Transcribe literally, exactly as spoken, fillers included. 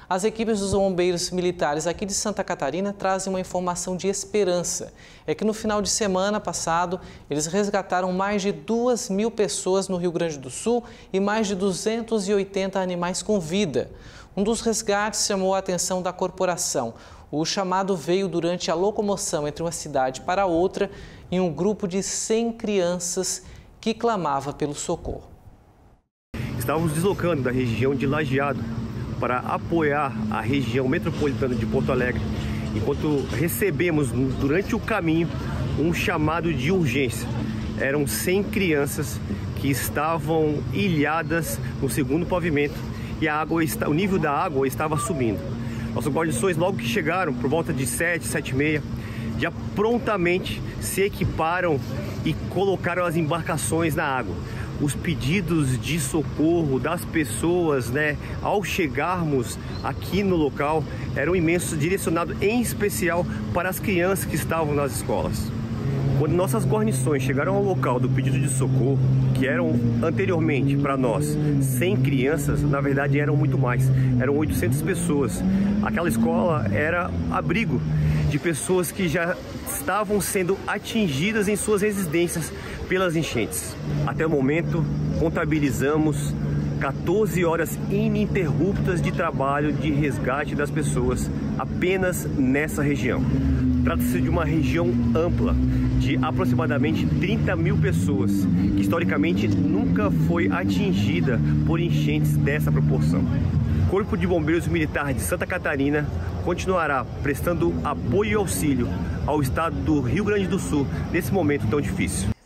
As equipes dos bombeiros militares aqui de Santa Catarina trazem uma informação de esperança. É que no final de semana passado, eles resgataram mais de duas mil pessoas no Rio Grande do Sul e mais de duzentos e oitenta animais com vida. Um dos resgates chamou a atenção da corporação. O chamado veio durante a locomoção entre uma cidade para outra em um grupo de cem crianças que clamava pelo socorro. Estávamos deslocando da região de Lajeado para apoiar a região metropolitana de Porto Alegre, enquanto recebemos durante o caminho um chamado de urgência. Eram cem crianças que estavam ilhadas no segundo pavimento e a água, o nível da água estava subindo. Nossos guarnições, logo que chegaram, por volta de sete, sete e meia, já prontamente se equiparam e colocaram as embarcações na água. Os pedidos de socorro das pessoas, né, ao chegarmos aqui no local, eram imensos, direcionados em especial para as crianças que estavam nas escolas. Quando nossas guarnições chegaram ao local do pedido de socorro, que eram anteriormente para nós cem crianças, na verdade eram muito mais, eram oitocentas pessoas. Aquela escola era abrigo de pessoas que já estavam sendo atingidas em suas residências pelas enchentes. Até o momento, contabilizamos quatorze horas ininterruptas de trabalho de resgate das pessoas apenas nessa região. Trata-se de uma região ampla, de aproximadamente trinta mil pessoas, que historicamente nunca foi atingida por enchentes dessa proporção. O Corpo de Bombeiros Militar de Santa Catarina continuará prestando apoio e auxílio ao estado do Rio Grande do Sul nesse momento tão difícil.